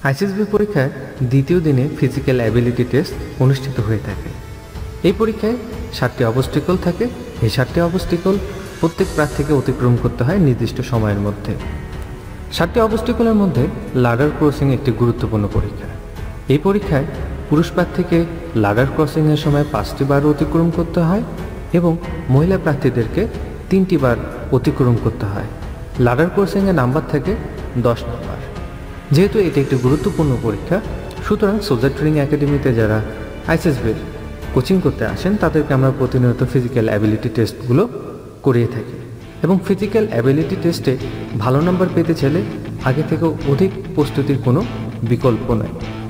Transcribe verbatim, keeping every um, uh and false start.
ICSB পরীক্ষায় দ্বিতীয় দিনে ফিজিক্যাল অ্যাবিলিটি টেস্ট অনুষ্ঠিত হয়ে থাকে। এই পরীক্ষায় সাতটি অবস্টিকল থাকে। এই সাতটি অবস্টিকল প্রত্যেক প্রার্থীকে অতিক্রম করতে হয় নির্দিষ্ট সময়ের মধ্যে। সাতটি অবস্টিকলের মধ্যে লাডার ক্রসিং একটি গুরুত্বপূর্ণ পরীক্ষা। এই পরীক্ষায় পুরুষ প্রার্থীকে লাডার ক্রসিংয়ের সময় পাঁচটি বার অতিক্রম করতে হয় এবং মহিলা প্রার্থীদেরকে তিনটি বার অতিক্রম করতে হয়। লাডার ক্রসিংয়ের নাম্বার থাকে দশ নম্বর। যেহেতু এটি একটি গুরুত্বপূর্ণ পরীক্ষা, সুতরাং সোলজার ট্রেনিং একাডেমিতে যারা আইসিএসবির কোচিং করতে আসেন তাদেরকে আমরা প্রতিনিয়ত ফিজিক্যাল অ্যাবিলিটি টেস্টগুলো করিয়ে থাকি এবং ফিজিক্যাল অ্যাবিলিটি টেস্টে ভালো নম্বর পেতে চাইলে আগে থেকেও অধিক প্রস্তুতির কোনো বিকল্প নয়।